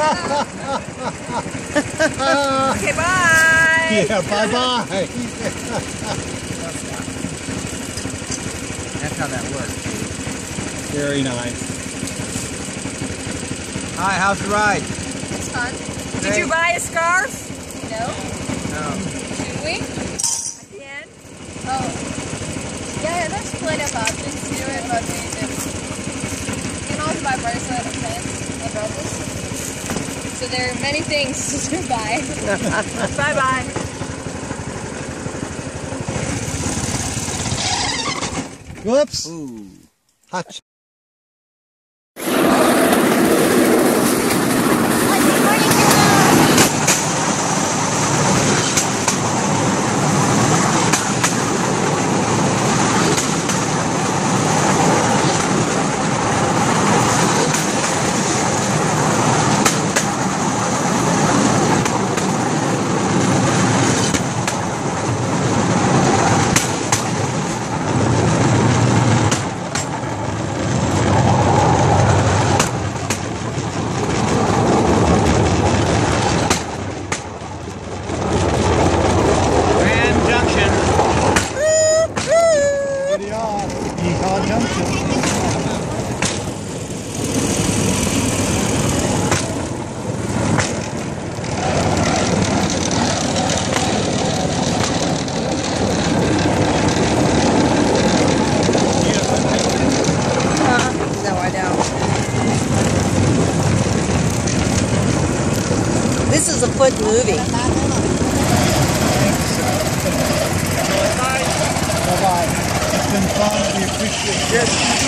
Okay, bye. Yeah, bye-bye. That's how that works. Very nice. Hi, how's the ride? It's fun. Did you buy a scarf? No? No. Should we? Again? Oh. Yeah, there's plenty of options to do it, but we just... You can also buy bracelet and pins and roses. So there are many things to buy. Bye-bye. Whoops. Ooh. Hot. This is a foot movie. Bye-bye. It's been fun. We appreciate it.